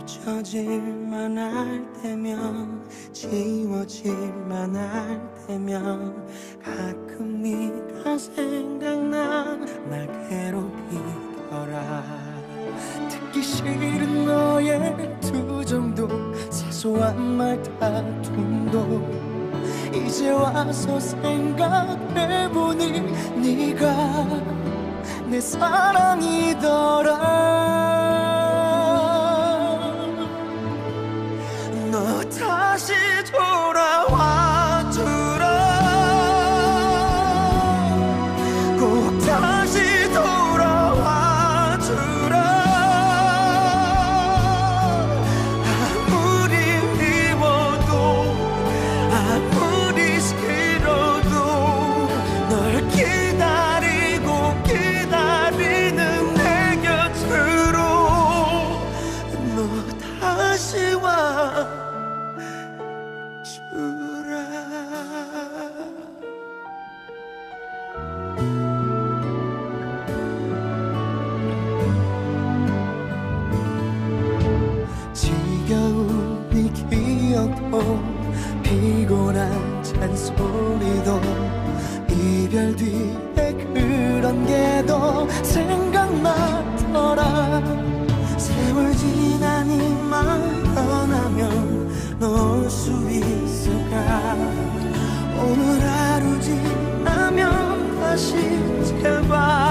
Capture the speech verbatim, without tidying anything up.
잊혀질만 할 때면 지워질만 할 때면 가끔 네가 생각나 날 괴롭히더라. 듣기 싫은 너의 투정도 사소한 말 다툼도 이제 와서 생각해보니 네가 내 사랑이더라. 너 다시 돌아와 주라. 꼭 다시 돌아와 주라. 아무리 미워도 아무리 싫어도 널 기다리고 기다리는 내 곁으로 너 다시 와 지겨운 이 기억도 피곤한 잔소리도 이별 뒤에 그런 게 더 생각나더라. 세월 지나니 마음 변하면 놓을 수 있을까. 오늘 하루 지나면 다시 제발